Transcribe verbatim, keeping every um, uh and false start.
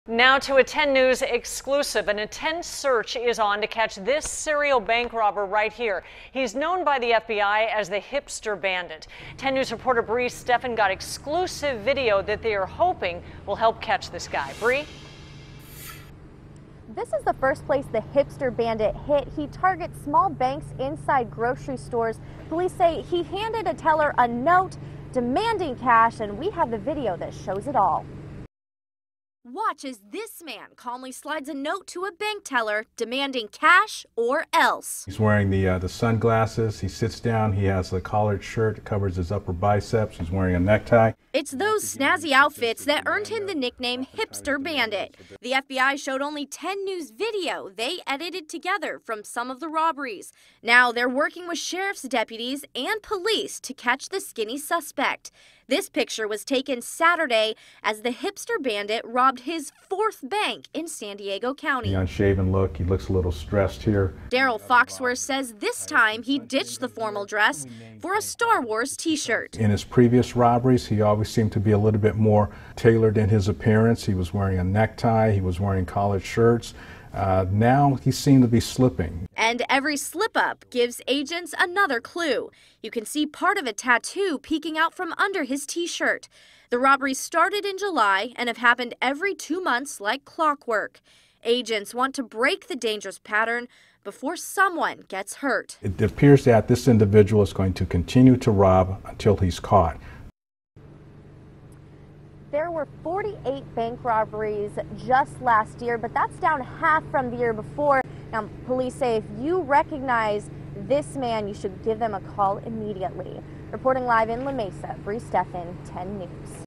Now to a ten News exclusive. An intense search is on to catch this serial bank robber right here. He's known by the F B I as the Hipster Bandit. ten News reporter Bree Steffen got exclusive video that they are hoping will help catch this guy. Bree? This is the first place the Hipster Bandit hit. He targets small banks inside grocery stores. Police say he handed a teller a note demanding cash, and we have the video that shows it all. Watch as this man calmly slides a note to a bank teller demanding cash or else. He's wearing the uh, the sunglasses. He sits down. He has a collared shirt that covers his upper biceps. He's wearing a necktie. It's those snazzy outfits that earned him the nickname Hipster Bandit. The F B I showed only ten News video they edited together from some of the robberies. Now they're working with sheriff's deputies and police to catch the skinny suspect. This picture was taken Saturday as the Hipster Bandit robbed his fourth bank in San Diego County. The unshaven look, he looks a little stressed here. Daryl Foxworth says this time he ditched the formal dress for a Star Wars t-shirt. In his previous robberies, he always seemed to be a little bit more tailored in his appearance. He was wearing a necktie, he was wearing collared shirts. Uh, now he seemed to be slipping. And every slip-up gives agents another clue. You can see part of a tattoo peeking out from under his t-shirt. The robberies started in July and have happened every two months like clockwork. Agents want to break the dangerous pattern before someone gets hurt. It appears that this individual is going to continue to rob until he's caught. There were forty-eight bank robberies just last year, but that's down half from the year before. Now, police say if you recognize this man, you should give them a call immediately. Reporting live in La Mesa, Bree Steffen, ten News.